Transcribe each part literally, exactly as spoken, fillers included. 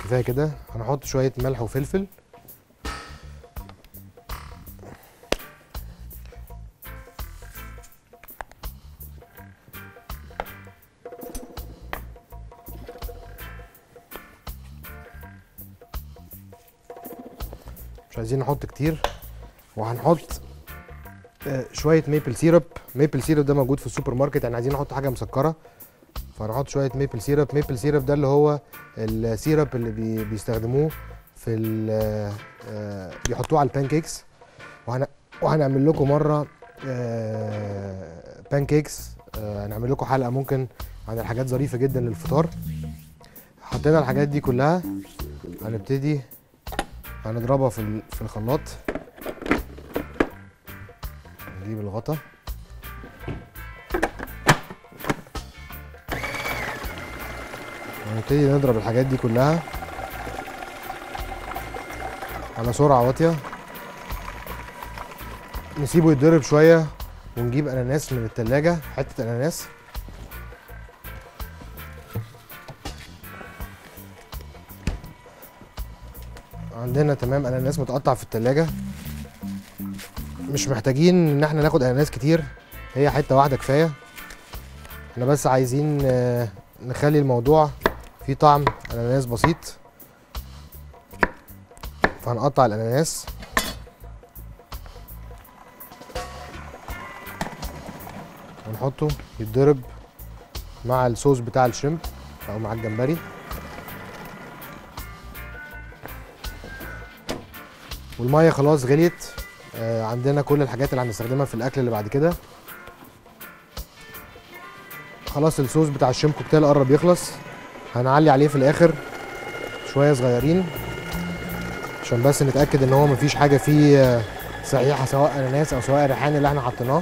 كفايه كده. هنحط شويه ملح وفلفل. مش عايزين نحط كتير. وهنحط شويه ميبل سيرب. ميبل سيرب ده موجود في السوبر ماركت، يعني عايزين نحط حاجه مسكره، فهنحط شويه ميبل سيرب. ميبل سيرب ده اللي هو السيرب اللي بي بيستخدموه في بيحطوه على البانكيكس. وهن وهنعمل لكم مره بانكيكس، هنعمل لكم حلقه ممكن عن الحاجات ظريفه جدا للفطار. حطينا الحاجات دي كلها، هنبتدي هنضربها في في الخلاط. نجيب الغطا ونبتدي نضرب الحاجات دي كلها على سرعة واطية. نسيبه يتضرب شوية ونجيب اناناس من التلاجة، حتة اناناس. عندنا تمام اناناس متقطع في التلاجة. مش محتاجين ان احنا ناخد اناناس كتير، هي حتة واحدة كفاية. احنا بس عايزين نخلي الموضوع فيه طعم اناناس بسيط. فهنقطع الاناناس ونحطه يتضرب مع الصوص بتاع الشrimب او مع الجمبري. والميه خلاص غليت. آه عندنا كل الحاجات اللي هنستخدمها في الاكل اللي بعد كده. خلاص الصوص بتاع الشrimب كوكتيل قرب يخلص. هنعلي عليه في الاخر شويه صغيرين عشان بس نتاكد ان هو مفيش حاجه فيه صحيحه، سواء اناناس او سواء ريحان اللي احنا حطيناه.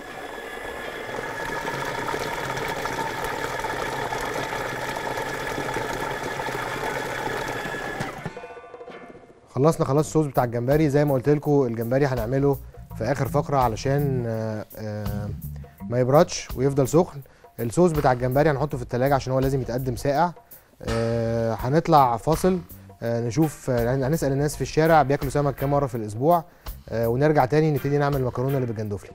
خلصنا خلاص الصوص بتاع الجمبري. زي ما قلت لكم الجمبري هنعمله في اخر فقره علشان ما يبردش ويفضل سخن. الصوص بتاع الجمبري هنحطه في التلاجة عشان هو لازم يتقدم ساقع. هنطلع فاصل نشوف، هنسال الناس في الشارع بياكلوا سمك كام مره في الاسبوع، ونرجع تاني نبتدي نعمل المكرونه اللي بالجندوفلي.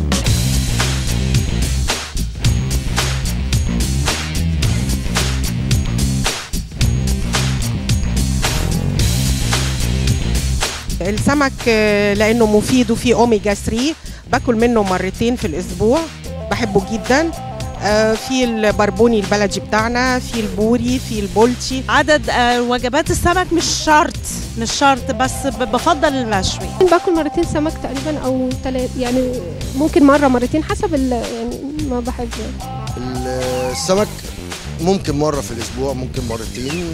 السمك لانه مفيد وفيه اوميجا ثلاثة، باكل منه مرتين في الاسبوع، بحبه جدا. في البربوني البلدي بتاعنا، في البوري، في البولتي. عدد وجبات السمك مش شرط مش شرط بس بفضل المشوي. باكل مرتين سمك تقريبا او ثلاث، يعني ممكن مره مرتين حسب يعني ما بحب. السمك ممكن مره في الاسبوع، ممكن مرتين.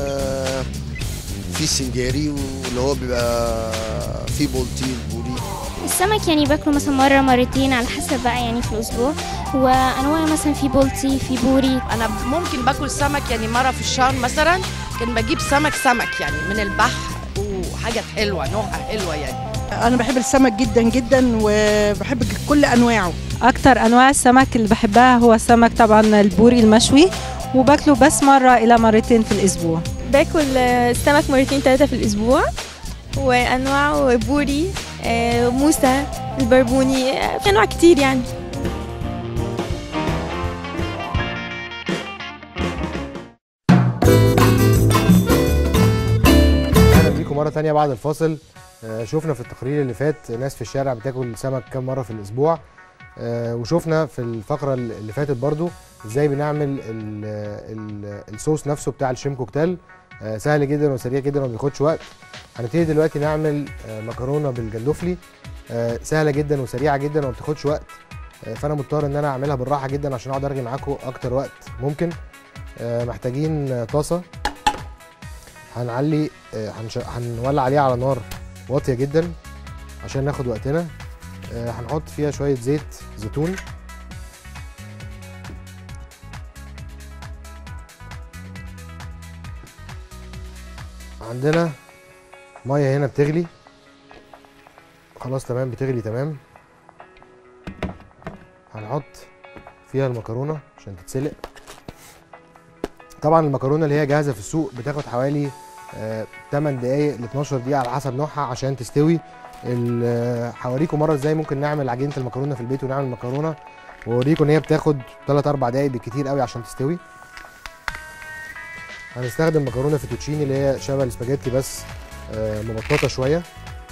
في السنجاري واللي هو بيبقى في بولتي البوري. السمك يعني باكله مثلا مره مرتين على حسب بقى يعني في الاسبوع، وانواع مثلا في بولتي في بوري. انا ممكن باكل سمك يعني مره في الشهر مثلا، كان بجيب سمك سمك يعني من البحر وحاجه حلوه نوعها حلوه يعني. انا بحب السمك جدا جدا وبحب كل انواعه. اكتر انواع السمك اللي بحبها هو السمك طبعا البوري المشوي، وباكله بس مره الى مرتين في الاسبوع. باكل السمك مرتين ثلاثه في الاسبوع، وانواعه بوري، موسى، البربوني، في انواع كتير يعني. اهلا بيكم مره ثانيه بعد الفاصل. شفنا في التقرير اللي فات ناس في الشارع بتاكل سمك كام مره في الاسبوع، وشفنا في الفقره اللي فاتت برضو ازاي بنعمل الصوص نفسه بتاع الشريمب كوكتيل. سهل جدا وسريع جدا وما بياخدش وقت. هنبتدي دلوقتي نعمل مكرونه بالجندوفلي، سهله جدا وسريعه جدا وما بتاخدش وقت، فانا مضطر ان انا اعملها بالراحه جدا عشان اقعد ارغي معاكم اكتر وقت ممكن. محتاجين طاسه، هنعلي هنولع عليها على نار واطيه جدا عشان ناخد وقتنا. هنحط فيها شويه زيت زيتون، عندنا ميه هنا بتغلي خلاص تمام، بتغلي تمام. هنحط فيها المكرونه عشان تتسلق. طبعا المكرونه اللي هي جاهزه في السوق بتاخد حوالي آه تمن دقايق ل اتناشر دقيقه على حسب نوعها عشان تستوي. هوريكم مره ازاي ممكن نعمل عجينه المكرونه في البيت ونعمل مكرونه، واوريكم ان هي بتاخد تلات اربع دقايق بالكتير قوي عشان تستوي. هنستخدم مكرونه فيتوتشيني اللي هي شبه الاسباجيتي بس آه مبططه شويه.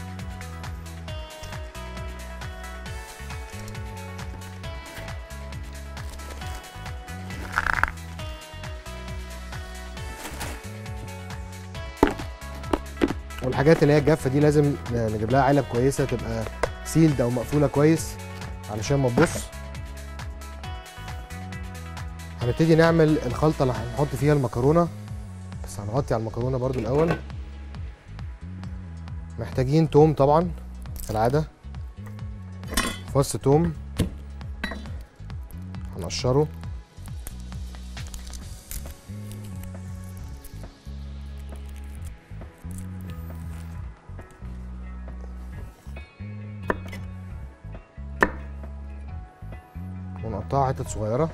والحاجات اللي هي الجافه دي لازم نجيب لها علب كويسه تبقى سيلد او مقفوله كويس علشان ما تبص. هنبتدي نعمل الخلطه اللي هنحط فيها المكرونه، بس هنغطي على المكرونه برضو الاول. محتاجين توم طبعا كالعاده، فص توم هنقشره، ونقطعها حتت صغيره.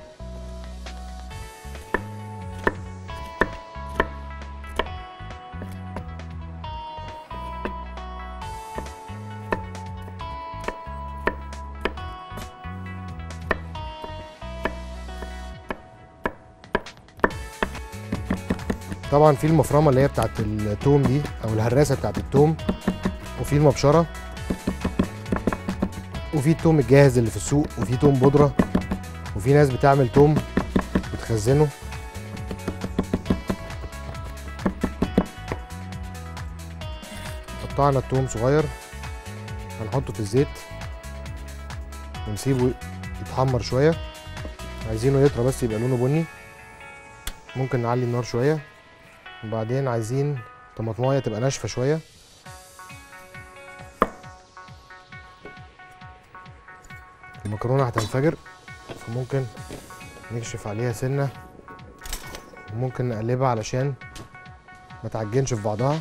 طبعا في المفرمه اللي هي بتاعت التوم دي او الهراسه بتاعت التوم، وفي المبشره، وفي التوم الجاهز اللي في السوق، وفي توم بودره، وفي ناس بتعمل توم بتخزنه. قطعنا التوم صغير هنحطه في الزيت ونسيبه يتحمر شويه. عايزينه يطرى بس يبقى لونه بني. ممكن نعلي النار شويه، وبعدين عايزين طماطمايه تبقى ناشفه شويه. المكرونه هتنفجر فممكن نكشف عليها سنه، وممكن نقلبها علشان ما تعجنش في بعضها.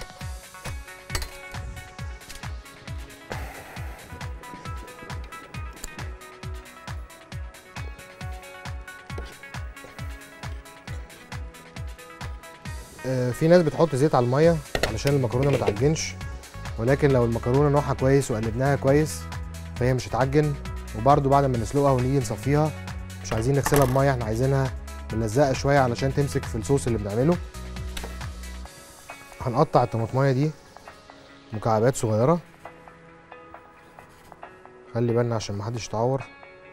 في ناس بتحط زيت على الميه علشان المكرونه ما تعجنش، ولكن لو المكرونه نوعها كويس وقلبناها كويس فهي مش هتعجن. وبرده بعد ما نسلقها ونيجي نصفيها مش عايزين نغسلها بميه، احنا عايزينها ملزقه شويه علشان تمسك في الصوص اللي بنعمله. هنقطع الطماطمايه دي مكعبات صغيره، خلي بالنا عشان محدش يتعور.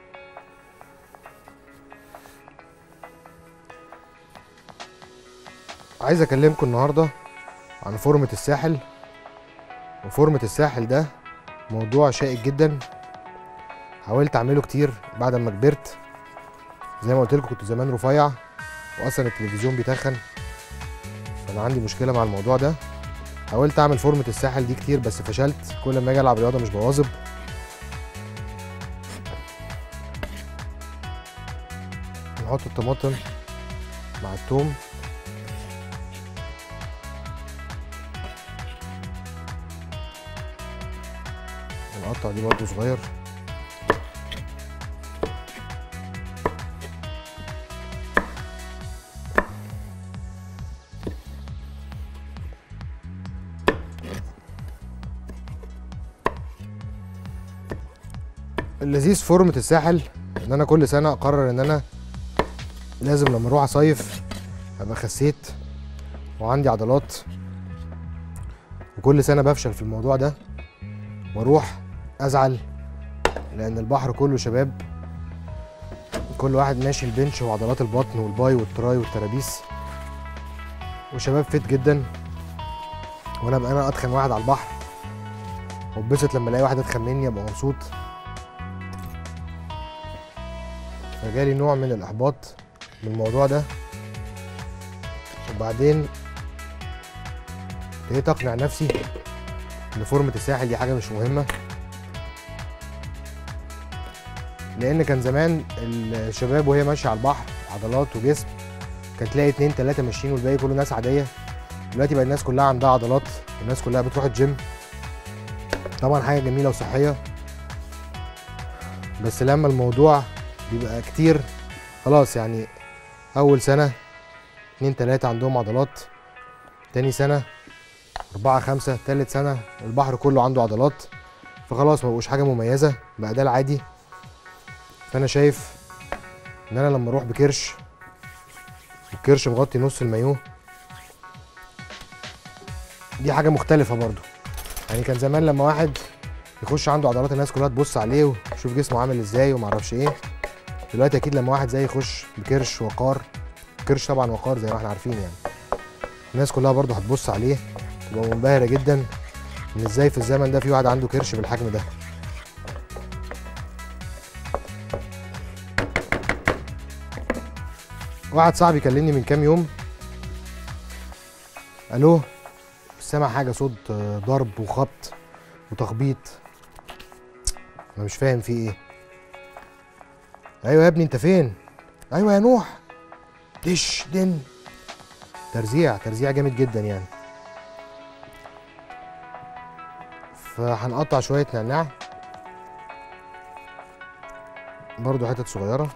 عايز اكلمكم النهارده عن فورمة الساحل. وفورمة الساحل ده موضوع شائك جدا، حاولت اعمله كتير بعد ما كبرت. زي ما قلت لكم كنت زمان رفيع واصلا التلفزيون بيتخن، فانا عندي مشكله مع الموضوع ده. حاولت اعمل فورمة الساحل دي كتير بس فشلت، كل ما اجي العب رياضه مش بواظب. نحط الطماطم مع الثوم، ونقطع دي برضو صغير. اللذيذ في فورمة الساحل ان انا كل سنه اقرر ان انا لازم لما اروح اصيف ابقى خسيت وعندي عضلات، وكل سنه بفشل في الموضوع ده واروح ازعل لان البحر كله شباب، كل واحد ماشي البنش وعضلات البطن والباي والتراي والترابيس وشباب فيت جدا، وانا ابقى انا اتخن واحد على البحر واتبسط لما الاقي واحد اتخن مني ابقى مبسوط. فجالي نوع من الاحباط من الموضوع ده، وبعدين ابتديت اقنع نفسي ان فورمة الساحل دي حاجه مش مهمه، لان كان زمان الشباب وهي ماشيه على البحر عضلات وجسم كانت تلاقي اتنين تلاته ماشيين والباقي كله ناس عاديه. دلوقتي بقى الناس كلها عندها عضلات والناس كلها بتروح الجيم، طبعا حاجه جميله وصحيه، بس لما الموضوع بيبقى كتير خلاص يعني اول سنه اتنين تلاته عندهم عضلات، تاني سنه اربعه خمسه، تالت سنه البحر كله عنده عضلات، فخلاص ما بقوش حاجه مميزه، بقى ده العادي. فانا شايف ان انا لما اروح بكرش، الكرش مغطي نص المايوه، دي حاجه مختلفه برضو. يعني كان زمان لما واحد يخش عنده عضلات الناس كلها تبص عليه وتشوف جسمه عامل ازاي ومعرفش ايه. دلوقتي اكيد لما واحد زي يخش بكرش وقار، كرش طبعا وقار زي ما احنا عارفين يعني، الناس كلها برضو هتبص عليه تبقى منبهره جدا ان ازاي في الزمن ده في واحد عنده كرش بالحجم ده. واحد صاحبي كلمني من كام يوم، الو مش سامع حاجه، صوت ضرب وخبط وتخبيط، انا مش فاهم في ايه. ايوه يا ابني انت فين؟ ايوه يا نوح. دش دن، ترزيع ترزيع جامد جدا يعني. فهنقطع شويه نعناع برضو حتت صغيره.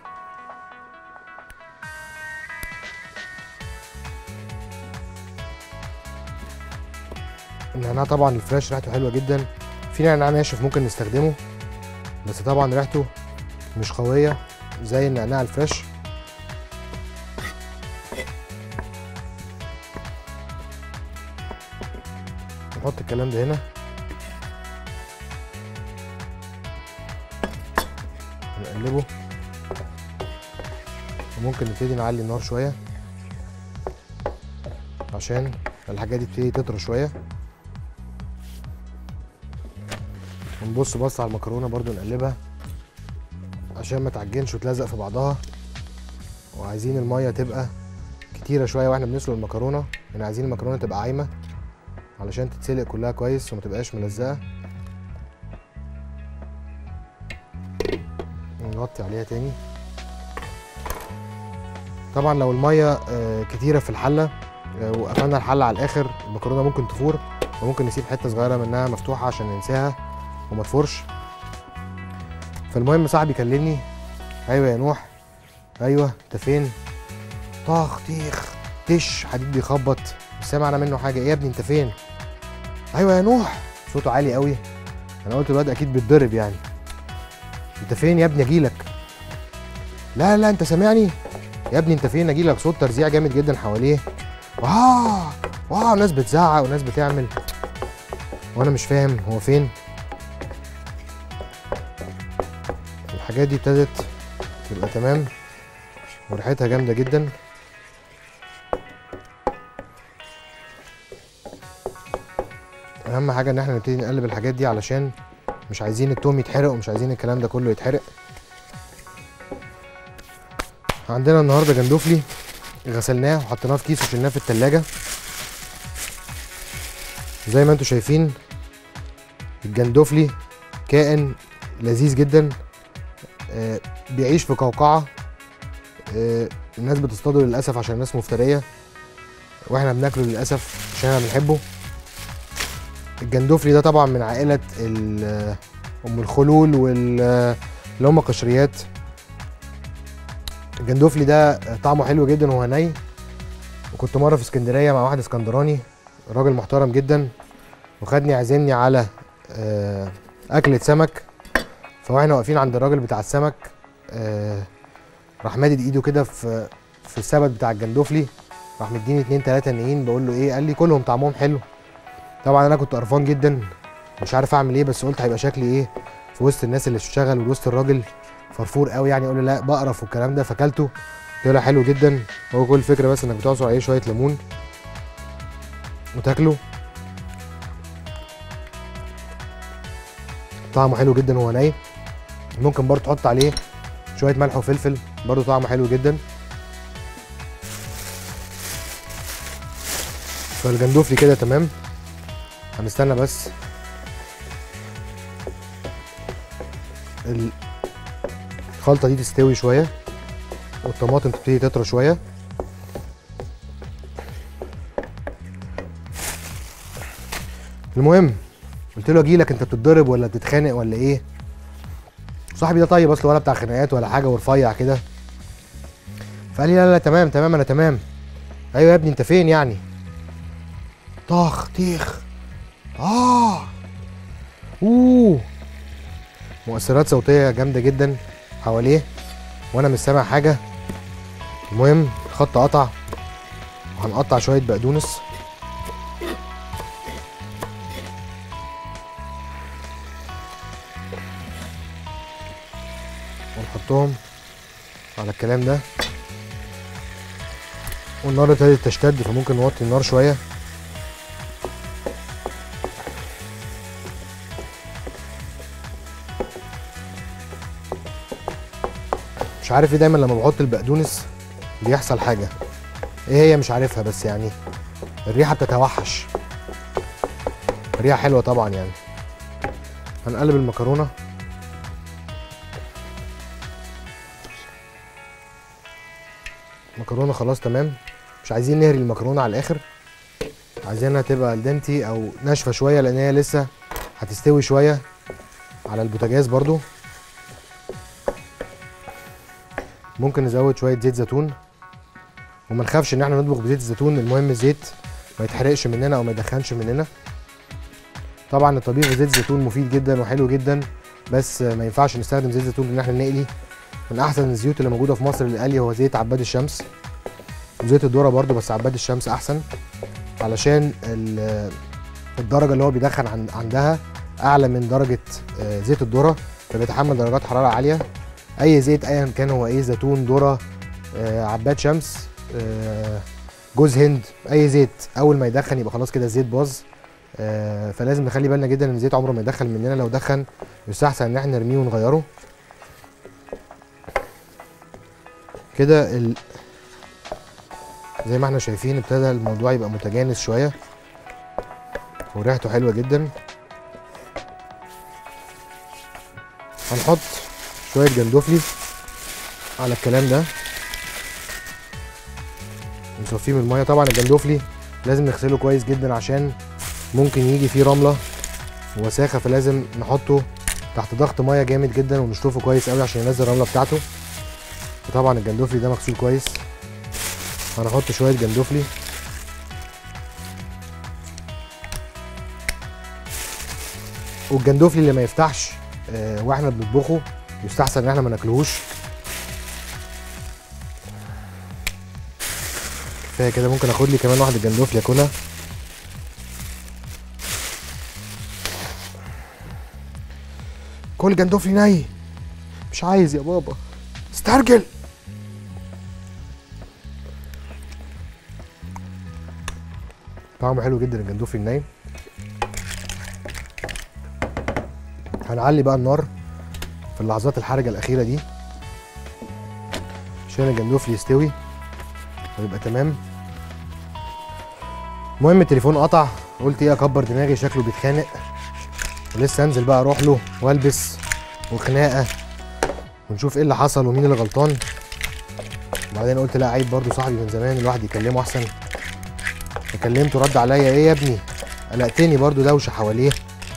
النعناع طبعا الفريش ريحته حلوه جدا، في نعناع ناشف ممكن نستخدمه بس طبعا ريحته مش قويه زي النعناع الفريش. نحط الكلام ده هنا، نقلبه، وممكن نبتدي نعلي النار شويه عشان الحاجات دي تبتدي تطرى شويه. ونبص بص على المكرونه برضو نقلبها عشان ما تعجنش وتلزق في بعضها. وعايزين الميه تبقى كتيره شويه واحنا بنسلق المكرونه، يعني عايزين المكرونه تبقى عايمه علشان تتسلق كلها كويس وما تبقاش ملزقه. نغطي عليها تاني. طبعا لو الميه كتيره في الحله وقفلنا الحله على الاخر المكرونه ممكن تفور، وممكن نسيب حته صغيره منها مفتوحه عشان ننساها وما تفورش. فالمهم صاحبي كلمني، ايوه يا نوح، ايوه انت فين؟ طخ طيخ تش حديد بيخبط، مش سامع انا منه حاجه. ايه يا ابني انت فين؟ ايوه يا نوح، صوته عالي قوي. انا قلت الواد اكيد بيتضرب يعني. انت فين يا ابني اجيلك؟ لا لا انت سامعني يا ابني، انت فين اجيلك؟ صوت ترزيع جامد جدا حواليه، واو واو ناس بتزعق وناس بتعمل، وانا مش فاهم هو فين. الحاجات دي ابتدت تبقى تمام وريحتها جامده جدا. اهم حاجه ان احنا نبتدي نقلب الحاجات دي علشان مش عايزين التوم يتحرق ومش عايزين الكلام ده كله يتحرق. عندنا النهارده جندوفلي غسلناه وحطيناه في كيس وشلناه في التلاجة. زي ما انتم شايفين الجندوفلي كائن لذيذ جدا، آه بيعيش في قوقعة، آه الناس بتصطاده للأسف عشان الناس مفترية، واحنا بناكله للأسف عشان احنا بنحبه. الجندوفلي ده طبعا من عائلة أم الخلول واللي هم قشريات. الجندوفلي ده طعمه حلو جدا وهو ني. وكنت مرة في اسكندرية مع واحد اسكندراني راجل محترم جدا، وخدني عزمني على أكلة سمك. فواحنا واقفين عند الراجل بتاع السمك راح مادد ايده كده في في السبت بتاع الجندوفلي، راح مديني اتنين تلاتة نقيين. بقول له ايه؟ قال لي كلهم طعمهم حلو. طبعا انا كنت قرفان جدا مش عارف اعمل ايه، بس قلت هيبقى شكلي ايه في وسط الناس اللي بتشتغل ووسط الراجل فرفور قوي يعني، اقول له لا بقرف والكلام ده. فاكلته طلع حلو جدا. هو كل الفكره بس انك بتعصر عليه شويه ليمون وتاكله، طعمه حلو جدا وهو ناي. ممكن برضه تحط عليه شويه ملح وفلفل برضه طعمه حلو جدا. فالجندوفلي كده تمام. هنستنى بس الخلطه دي تستوي شويه والطماطم تبتدي تطرى شويه. المهم قلت له اجيلك، انت بتتضرب ولا بتتخانق ولا ايه؟ صاحبي ده طيب اصله ولا بتاع خناقات ولا حاجه ورفيع كده. فقال لي لا لا تمام تمام انا تمام. ايوه يا ابني انت فين يعني؟ طخ تيخ. اه اوه مؤثرات صوتيه جامده جدا حواليه وانا مش سامع حاجه. المهم خط قطع وهنقطع شويه بقدونس ونحطهم على الكلام ده. والنار ابتدت تشتد فممكن نوطي النار شويه. مش عارف ايه دايما لما بحط البقدونس بيحصل حاجه، ايه هي مش عارفها، بس يعني الريحه بتتوحش. الريحه حلوه طبعا يعني. هنقلب المكرونه. المكرونه خلاص تمام. مش عايزين نهري المكرونه على الاخر، عايزينها تبقى الدنتي او ناشفه شويه لان هي لسه هتستوي شويه على البوتاجاز برضو. ممكن نزود شويه زيت زيتون وما نخافش ان احنا نطبخ بزيت الزيتون، المهم الزيت ما يتحرقش مننا او ما يدخنش مننا. طبعا الطبيخ بزيت الزيتون مفيد جدا وحلو جدا، بس ما ينفعش نستخدم زيت زيتون ان احنا نقلي. من احسن الزيوت اللي موجوده في مصر للقلي هو زيت عباد الشمس وزيت الذره برضو، بس عباد الشمس احسن علشان الدرجه اللي هو بيدخن عندها اعلى من درجه زيت الذره، فبيتحمل درجات حراره عاليه. اي زيت ايا كان هو ايه، زيتون، ذره، عباد شمس، جوز هند، اي زيت اول ما يدخن يبقى خلاص كده الزيت باظ. فلازم نخلي بالنا جدا ان الزيت عمره ما يدخل مننا، لو دخن يستحسن ان احنا نرميه ونغيره. كده ال... زي ما احنا شايفين ابتدى الموضوع يبقى متجانس شويه وريحته حلوه جدا. هنحط شويه جندوفلي على الكلام ده نصفيه من الميه. طبعا الجندوفلي لازم نغسله كويس جدا عشان ممكن يجي فيه رمله ووساخه، فلازم نحطه تحت ضغط ميه جامد جدا ونشطفه كويس قوي عشان ينزل الرمله بتاعته. وطبعا الجندوفلي ده مغسول كويس. هنحط شويه جندوفلي والجندوفلي اللي ما يفتحش اه واحنا بنطبخه يستحسن ان احنا ما ناكلهوش. كفايه كده. ممكن اخد لي كمان واحده جندوفلي اكلها. كل جندوفلي ني. مش عايز يا بابا، استرجل. طعمه حلو جدا الجندوفلي الناي. هنعلي بقى النار في اللحظات الحرجه الاخيره دي عشان الجندوفلي يستوي ويبقى تمام. المهم التليفون قطع، قلت ايه اكبر دماغي شكله بيتخانق ولسه انزل بقى اروح له والبس وخناقه ونشوف ايه اللي حصل ومين اللي غلطان. وبعدين قلت لا عيب برضو صاحبي من زمان الواحد يكلمه احسن. كلمته رد عليا ايه يا ابني، قلقتني برضو دوشه حواليه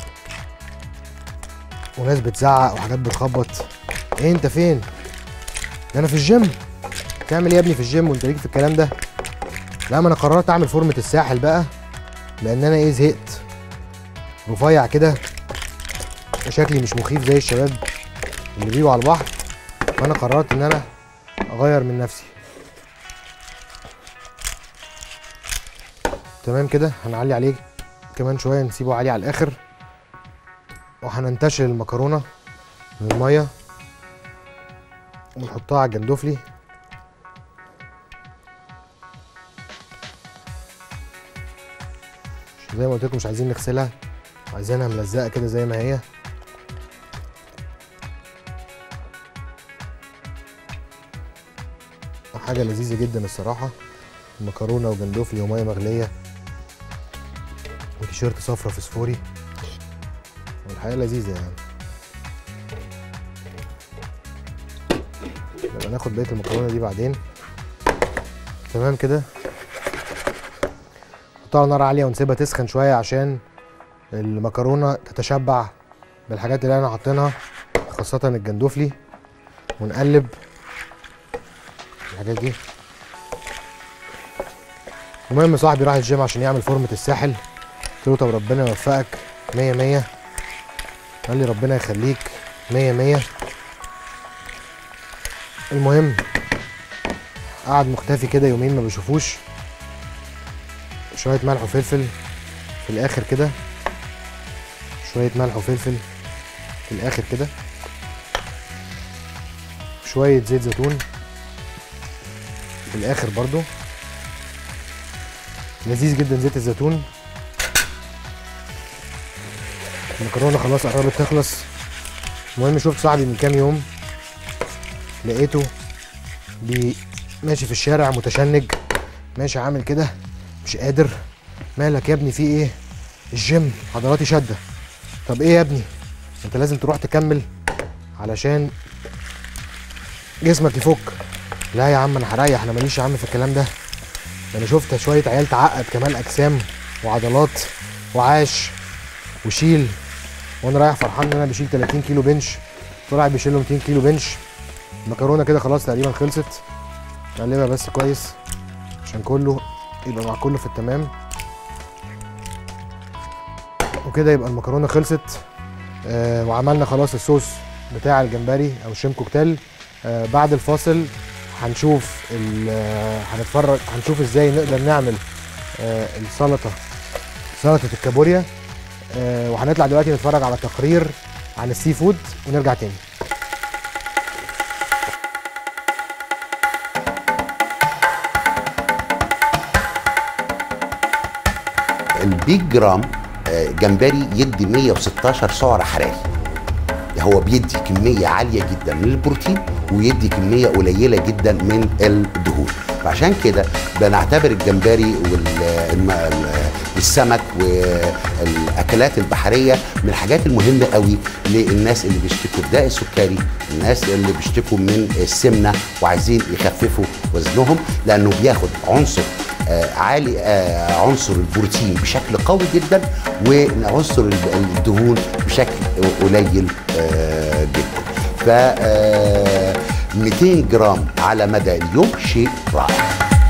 وناس بتزعق وحاجات بتخبط. ايه انت فين؟ ده انا في الجيم. تعمل ايه يا ابني في الجيم وانت ليك في الكلام ده؟ لا ما انا قررت اعمل فورمه الساحل بقى لان انا ايه زهقت، رفيع كده وشكلي مش مخيف زي الشباب اللي بيجوا على البحر، فانا قررت ان انا اغير من نفسي. تمام كده. هنعلي عليه كمان شويه، نسيبه عالي على الاخر وهننتشل المكرونه من الميه ونحطها على الجندوفلي. زي ما قلت لكم مش عايزين نغسلها، عايزينها ملزقه كده زي ما هي. حاجه لذيذه جدا الصراحه، مكرونه وجندوفلي وميه مغليه وتيشيرت صفرا فسفوري، والحقيقه لذيذه يعني. نبقى ناخد بقيه المكرونه دي بعدين. تمام كده. نحطها على نار عاليه ونسيبها تسخن شويه عشان المكرونه تتشبع بالحاجات اللي احنا حاطينها خاصه الجندوفلي، ونقلب الحاجات دي المهم صاحبي راح الجيم عشان يعمل فورمه الساحل، قلت له طب ربنا يوفقك مية مية. قال لي ربنا يخليك مية مية. المهم قعد مختفي كده يومين ما بشوفوش. شويه ملح وفلفل في الاخر كده، شويه ملح وفلفل في الاخر كده، شويه زيت زيتون في الاخر برضو، لذيذ جدا زيت الزيتون. المكرونه خلاص قربت تخلص. المهم شفت صاحبي من كام يوم، لقيته بي ماشي في الشارع متشنج، ماشي عامل كده مش قادر. مالك يا ابني في ايه؟ الجيم عضلاتي شده. طب ايه يا ابني؟ انت لازم تروح تكمل علشان جسمك يفك. لا يا عم انا هريح، انا ماليش يا عم في الكلام ده. انا شفت شويه عيال تعقد كمال اجسام وعضلات وعاش وشيل، وانا رايح فرحان ان انا بشيل تلاتين كيلو بنش، طلع بيشيل له ميتين كيلو بنش. المكرونه كده خلاص تقريبا خلصت. نقلبها بس كويس عشان كله يبقى مع كله في التمام، وكده يبقى المكرونه خلصت. آه وعملنا خلاص الصوص بتاع الجمبري او شريمب كوكتيل. آه بعد الفاصل هنشوف آه هنتفرج هنشوف ازاي نقدر نعمل آه السلطه سلطه الكابوريا. آه وهنطلع دلوقتي نتفرج على تقرير عن السي فود ونرجع تاني. البيج جرام جمبري يدي مية وستاشر سعر حراري. هو بيدي كميه عاليه جدا من البروتين ويدي كميه قليله جدا من الدهون، فعشان كده بنعتبر الجمبري والسمك والاكلات البحريه من الحاجات المهمه قوي للناس اللي بيشتكوا بداء السكري، الناس اللي بيشتكوا من السمنه وعايزين يخففوا وزنهم، لانه بياخد عنصر آه عالي آه عنصر البروتين بشكل قوي جدا وعنصر الدهون بشكل قليل آه جدا. ف آه ميتين جرام على مدى اليوم شيء رائع.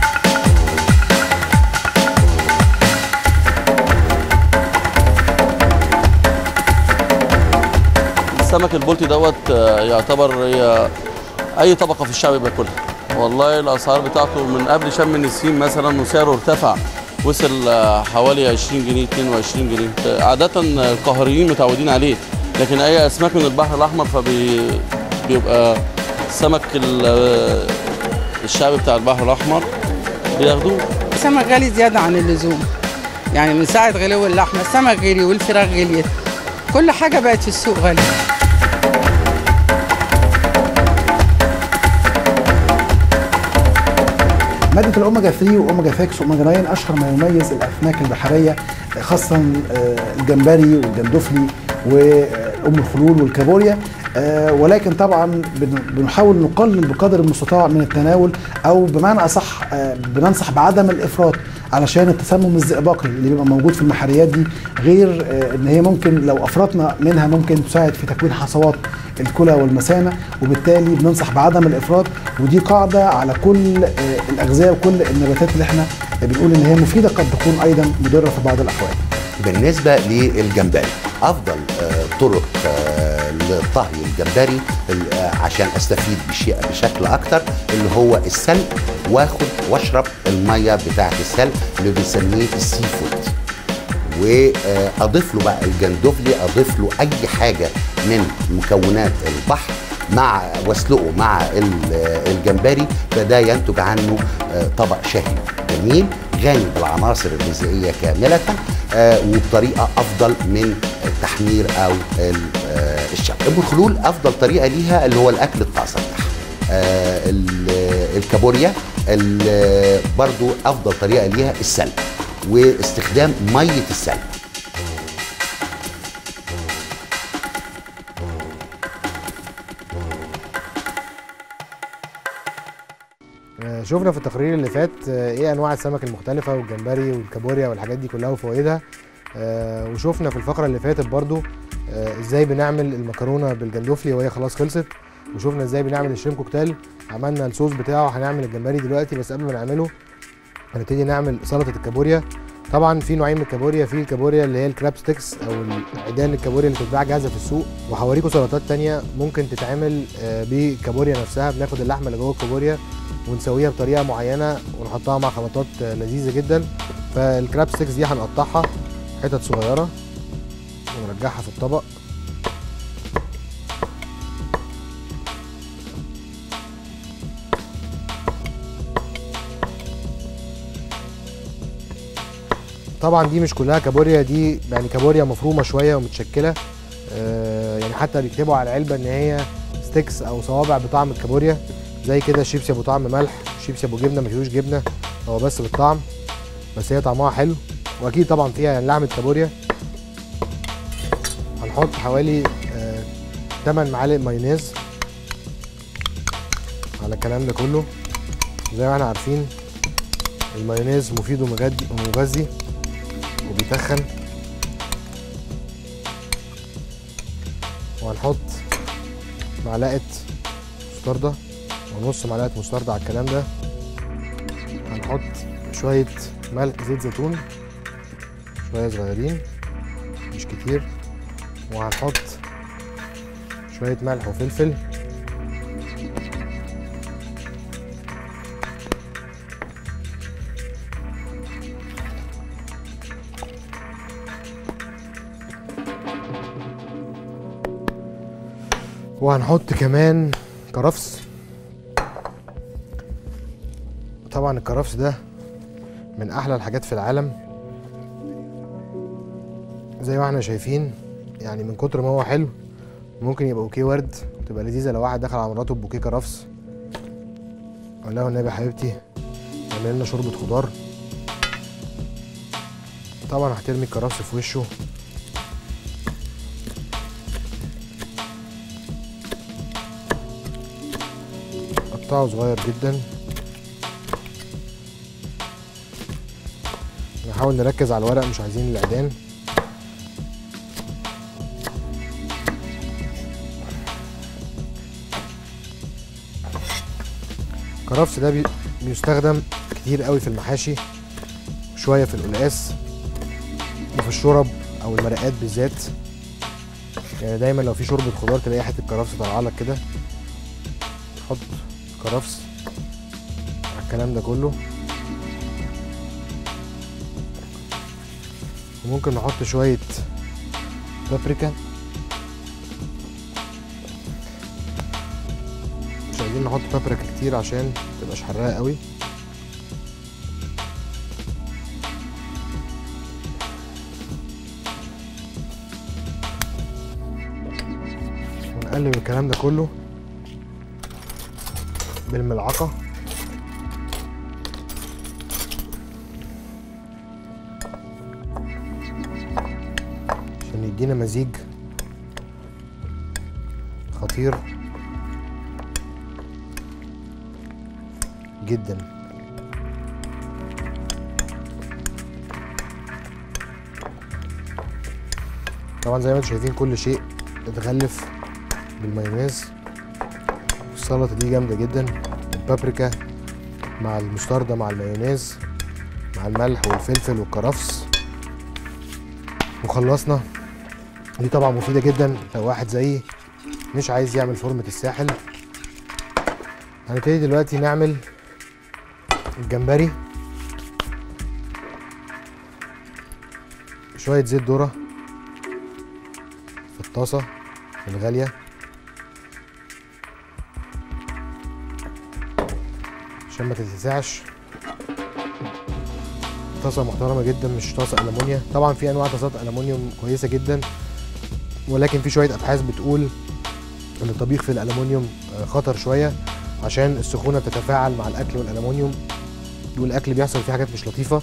السمك البلطي دوت يعتبر هي اي طبقه في الشعب بياكلها. والله الاسعار بتاعته من قبل شم النسيم مثلا وسعره ارتفع، وصل حوالي عشرين جنيه اتنين وعشرين جنيه. عاده القاهريين متعودين عليه، لكن اي اسماك من البحر الاحمر فبيبقى السمك الشعبي بتاع البحر الاحمر بياخدوه. السمك غالي زياده عن اللزوم، يعني من ساعه غلو اللحمه السمك غلي والفراخ غليت، كل حاجه بقت في السوق غاليه. مادة الأوميجا ثلاثة وأوميجا ستة وأوميجا تسعة أشهر ما يميز الأسماك البحرية، خاصة الجمبري والجندفلي وأم الخلول والكابوريا، ولكن طبعا بنحاول نقلل بقدر المستطاع من التناول، أو بمعنى أصح بننصح بعدم الإفراط علشان التسمم الزئبقي اللي بيبقى موجود في المحاريات دي، غير ان هي ممكن لو افرطنا منها ممكن تساعد في تكوين حصوات الكلى والمثانه، وبالتالي بننصح بعدم الافراط. ودي قاعده على كل الاغذيه وكل النباتات اللي احنا بنقول ان هي مفيده قد تكون ايضا مضره في بعض الاحوال. بالنسبه للجمبري افضل طرق لطهي الجمبري عشان استفيد بشكل اكتر اللي هو السلق، واخد واشرب الميه بتاعه السلق اللي بنسميه السي فود، واضيف له بقى الجندفلي، اضيف له اي حاجه من مكونات البحر مع واسلقه مع الجمبري، فده ينتج عنه طبق شهي جميل غني بالعناصر الغذائيه كامله وبطريقه افضل من التحمير او الشوي. ام الخلول افضل طريقه ليها اللي هو الاكل الطازه بتاعها. الكابوريا برضو افضل طريقه ليها السلق واستخدام ميه السلق. شفنا في التقرير اللي فات ايه انواع السمك المختلفه والجمبري والكابوريا والحاجات دي كلها وفوائدها، وشفنا في الفقره اللي فاتت برضو ازاي بنعمل المكرونه بالجندفلي وهي خلاص خلصت، وشفنا ازاي بنعمل الشريمب كوكتيل، عملنا الصوص بتاعه، هنعمل الجمبري دلوقتي. بس قبل ما نعمله هنبتدي نعمل سلطه الكابوريا. طبعا في نوعين من الكابوريا، في الكابوريا اللي هي الكراب ستيكس او عيدان الكابوريا اللي بتتباع جاهزه في السوق، وهوريكم سلطات تانية ممكن تتعمل بالكابوريا نفسها. بناخد اللحمه اللي جوه الكابوريا ونسويها بطريقه معينه ونحطها مع خلطات لذيذه جدا. فالكراب ستيكس دي هنقطعها حتت صغيره ونرجعها في الطبق. طبعا دي مش كلها كابوريا، دي يعني كابوريا مفرومه شويه ومتشكله، آه يعني حتى بيكتبوا على العلبه ان هي ستيكس او صوابع بطعم الكابوريا. زي كده شيبسي ابو طعم ملح، شيبسي ابو جبنه، مفيهوش جبنه، هو بس بالطعم، بس هي طعمها حلو. واكيد طبعا فيها يعني لحمه كابوريا. هنحط حوالي آه تمن معالق مايونيز على الكلام ده كله. زي ما احنا عارفين المايونيز مفيد ومغذي ومغذي وبيتخن. وهنحط معلقه مستردة ونص معلقه مستردة على الكلام ده. هنحط شويه ملح زيت زيتون شويه صغيرين مش كتير، وهنحط شويه ملح وفلفل. وهنحط كمان كرفس. طبعا الكرفس ده من احلى الحاجات في العالم زي ما احنا شايفين، يعني من كتر ما هو حلو ممكن يبقى بوكيه ورد، تبقى لذيذه لو واحد دخل على مراته ببوكيه كرفس. قال لها والنبي يا حبيبتي اعمل لنا شوربه خضار. طبعا هترمي الكرفس في وشه، قطعه صغير جدا. نحاول نركز على الورق، مش عايزين العيدان. الكرفس ده بيستخدم كتير قوي في المحاشي، شويه في القلقاس وفي الشرب او المرقات بالذات. يعني دايما لو في شوربه خضار تلاقي حته كرفس طالعه لك كده. نحط كرفس على الكلام ده كله، وممكن نحط شويه بابريكا. مش عايزين نحط بابريكا كتير عشان متبقاش حراقه قوي. ونقلب الكلام ده كله بالملعقه. عشان يدينا مزيج خطير جدا. طبعا زي ما انتم شايفين كل شيء اتغلف بالمايونيز. السلطه دي جامده جدا، البابريكا مع المستردة مع المايونيز مع الملح والفلفل والكرفس، وخلصنا. دي طبعا مفيده جدا لو واحد زيي مش عايز يعمل فورمه الساحل. هنبتدي دلوقتي نعمل الجمبري. شويه زيت ذره في الطاسه الغاليه عشان ما تتلسعش. طاسه محترمه جدا، مش طاسه ألمونيا. طبعا في انواع طاسات ألمونيوم كويسه جدا، ولكن في شويه ابحاث بتقول ان الطبيخ في الألمونيوم خطر شويه عشان السخونه بتتفاعل مع الاكل والألمونيوم، والاكل بيحصل فيه حاجات مش لطيفه.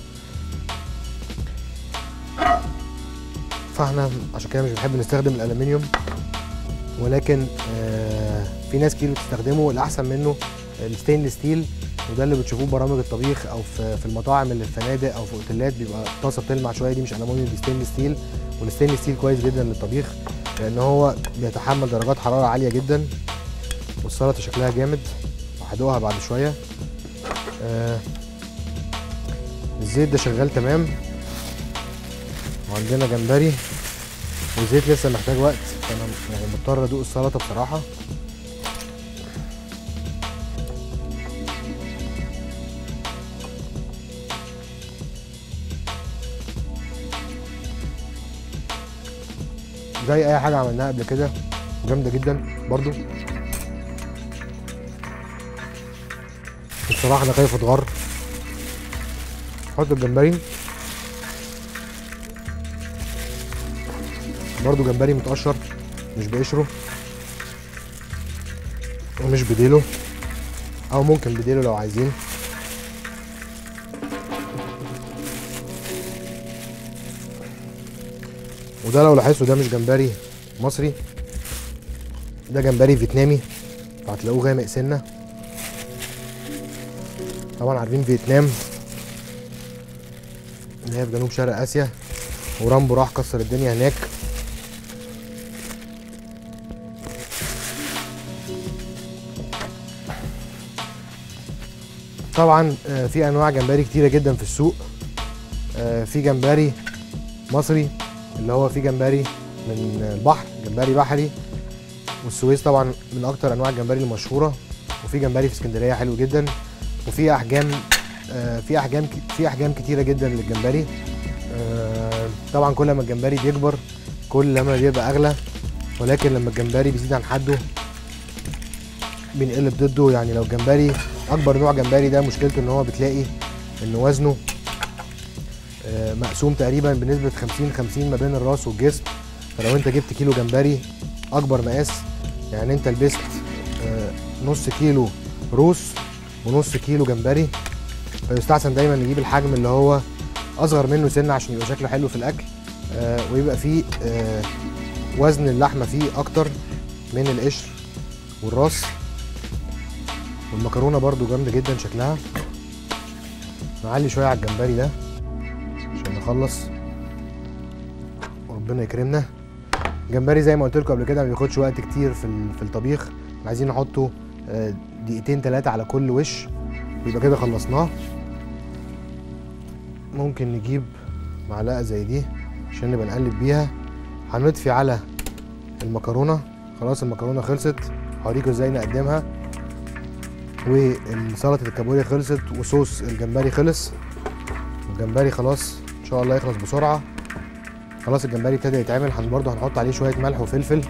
فاحنا عشان كده مش بنحب نستخدم الألمونيوم، ولكن آه في ناس كتير بتستخدمه. الاحسن منه الستينلس ستيل، وده اللي بتشوفوه برامج الطبيخ او في في المطاعم اللي في الفنادق او في اوتيلات، بيبقى طاسه بتلمع شويه. دي مش ألمونيوم، دي ستينلس ستيل. والستينلس ستيل كويس جدا للطبيخ لان هو بيتحمل درجات حراره عاليه جدا. والسلطه شكلها جامد، وهدوقها بعد شويه. آه الزيت ده شغال تمام، وعندنا جمبري والزيت لسه محتاج وقت، فانا يعني مضطر ادوق السلطه بصراحه. زي اي حاجه عملناها قبل كده، جامده جدا برضو. بصراحه انا خايف اتغر. حط الجمبري برضو، جمبري متقشر مش بقشره ومش بديله، او ممكن بديله لو عايزين. وده لو لاحظتوا ده مش جمبري مصري، ده جمبري فيتنامي، فهتلاقوه غامق سنه. طبعا عارفين فيتنام اللي هي في جنوب شرق اسيا، ورامبو راح كسر الدنيا هناك. طبعا في انواع جمبري كتيره جدا في السوق. في جمبري مصري اللي هو في جمبري من البحر، جمبري بحري، والسويس طبعا من اكتر انواع الجمبري المشهوره. وفي جمبري في اسكندريه حلو جدا، وفي احجام في احجام في احجام كتيره جدا للجمبري. طبعا كل ما الجمبري بيكبر كل ما بيبقى اغلى، ولكن لما الجمبري بيزيد عن حده بنقلب ضده. يعني لو الجمبري اكبر نوع جمبري ده مشكلته ان هو بتلاقي ان وزنه مقسوم تقريبا بنسبه خمسين خمسين ما بين الراس والجسم. فلو انت جبت كيلو جمبري اكبر مقاس، يعني انت لبست نص كيلو روس ونص كيلو جمبري، فيستحسن دايما نجيب الحجم اللي هو اصغر منه سنه عشان يبقى شكله حلو في الاكل، ويبقى فيه وزن اللحمه فيه اكتر من القشر والراس. والمكرونه برده جامده جدا شكلها. نعلي شويه على الجمبري ده عشان نخلص وربنا يكرمنا. الجمبري زي ما قلت لكم قبل كده ما بياخدش وقت كتير في في الطبيخ، عايزين نحطه دقيقتين ثلاثه على كل وش ويبقى كده خلصناه. ممكن نجيب معلقه زي دي عشان نبقى نقلب بيها. هنطفي على المكرونه، خلاص المكرونه خلصت، هوريكم ازاي نقدمها. وسلطه الكابوريا خلصت، وصوص الجمبري خلص، والجمبري خلاص ان شاء الله يخلص بسرعه. خلاص الجمبري ابتدى يتعمل. هن برضه هنحط عليه شويه ملح وفلفل،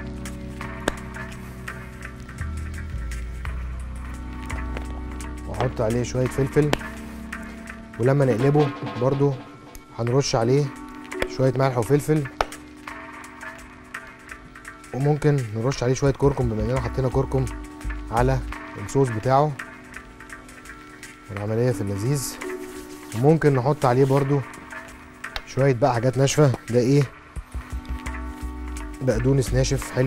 واحط عليه شويه فلفل، ولما نقلبه برضه هنرش عليه شويه ملح وفلفل، وممكن نرش عليه شويه كركم بما اننا حطينا كركم على الصوص بتاعه. العمليه في اللذيذ. وممكن نحط عليه برضو شويه بقى حاجات ناشفه. ده ايه؟ بقدونس ناشف حلو.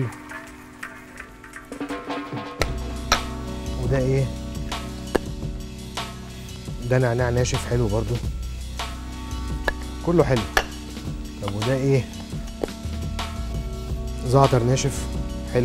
وده ايه؟ ده نعناع ناشف حلو برضو، كله حلو. طب وده ايه؟ زعتر ناشف حلو.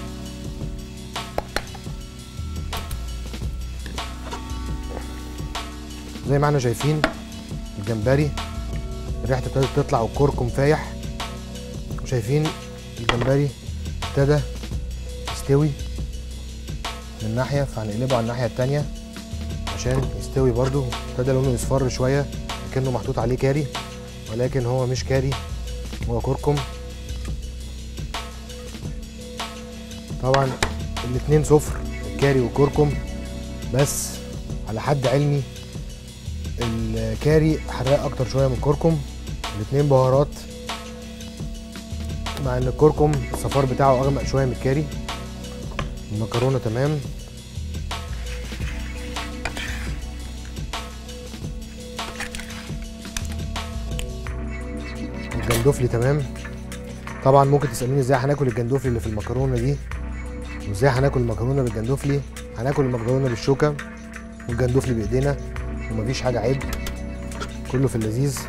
زي ما احنا شايفين الجمبري ريحته ابتدت تطلع والكركم فايح، وشايفين الجمبري ابتدى يستوي من ناحيه، فهنقلبه على الناحيه التانيه عشان يستوي برضو. ابتدى لونه يصفر شويه كأنه محطوط عليه كاري، ولكن هو مش كاري، هو كركم. طبعا الاتنين صفر، الكاري والكركم، بس على حد علمي الكاري حراق اكتر شويه من الكركم. الاتنين بهارات، مع ان الكركم الصفار بتاعه اغمق شويه من الكاري. المكرونه تمام. الجندوفلي تمام. طبعا ممكن تسالوني ازاي هناكل الجندوفلي اللي في المكرونه دي، وازاي هناكل المكرونه بالجندوفلي. هناكل المكرونه بالشوكه والجندوفلي بايدينا، ومفيش حاجه عيب، كله في اللذيذ.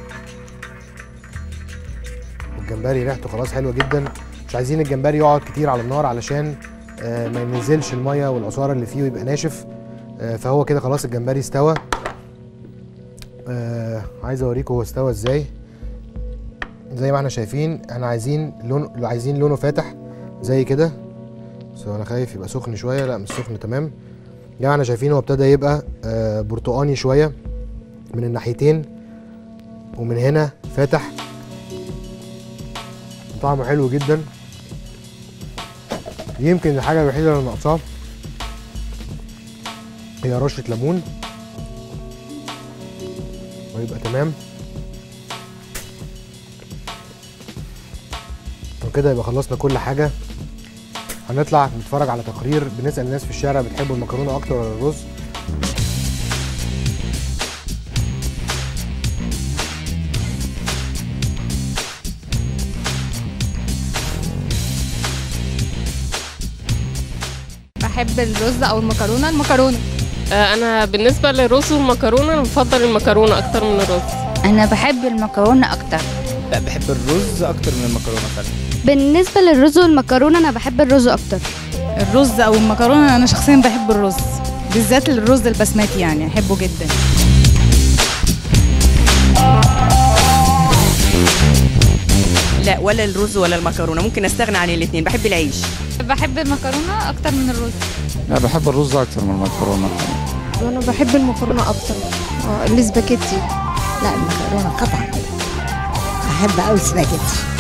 والجمبري ريحته خلاص حلوه جدا. مش عايزين الجمبري يقعد كتير على النار علشان آه ما ينزلش الميه والعصاره اللي فيه ويبقى ناشف. آه فهو كده خلاص الجمبري استوى. آه عايز اوريكم هو استوى ازاي. زي ما احنا شايفين احنا عايزين لون عايزين لونه فاتح زي كده، بس انا خايف يبقى سخن شويه. لا مش سخن تمام. يعني احنا شايفين هو ابتدى يبقى آه برتقاني شويه من الناحيتين، ومن هنا فاتح، طعمه حلو جدا. يمكن الحاجه الوحيده اللي ناقصاه هي رشه ليمون ويبقى تمام. وكده يبقى خلصنا كل حاجه. هنطلع نتفرج على تقرير بنسال الناس في الشارع بتحبوا المكرونه اكتر ولا الرز. بحب الرز او المكرونه. المكرونه انا بالنسبه للرز والمكرونه انا بفضل المكرونه اكتر من الرز. انا بحب المكرونه اكتر. لا بحب الرز اكتر من المكرونه فعلا. بالنسبه للرز والمكرونه انا بحب الرز اكتر. الرز او المكرونه انا شخصيا بحب الرز، بالذات الرز البسمتي يعني احبه جدا. لا ولا الرز ولا المكرونه، ممكن استغنى عن الاثنين. بحب العيش. بحب المكرونه اكتر من الرز. لا بحب الرز اكتر من المكرونه. انا بحب المكرونه اكتر. اه الاسباجيتي. لا المكرونه قطعا. احب قوي السباجيتي.